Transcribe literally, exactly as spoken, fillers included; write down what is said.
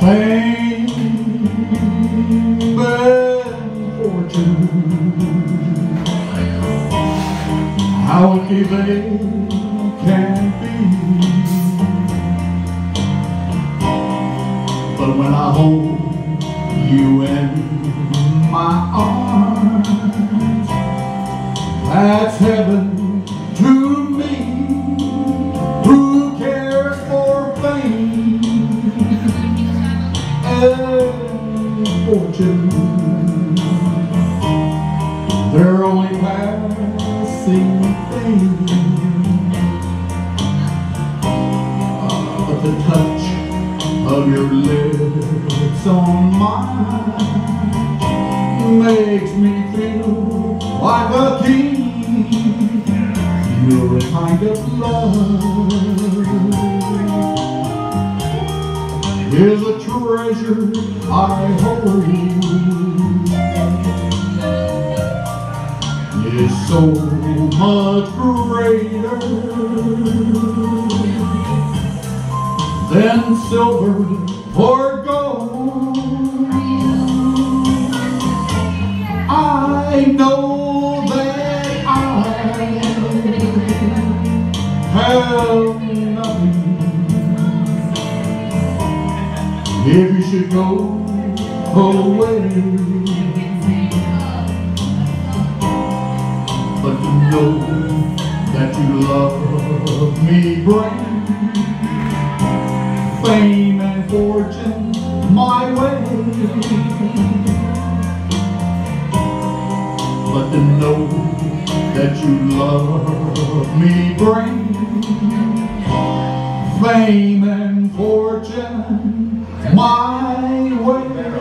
Fame and fortune, how empty they can be. But when I hold you in my arms, that's heaven to me. Who cares for fame and fortune? They're only passing things. Uh, but the touch of your lips on mine makes me feel like a king. You're a kind of love is a treasure I hold, is so much greater than silver or gold. I know that I have nothing. If you should go away, but to know that you love me bring fame and fortune my way. But to know that you love me bring fame and fortune my way.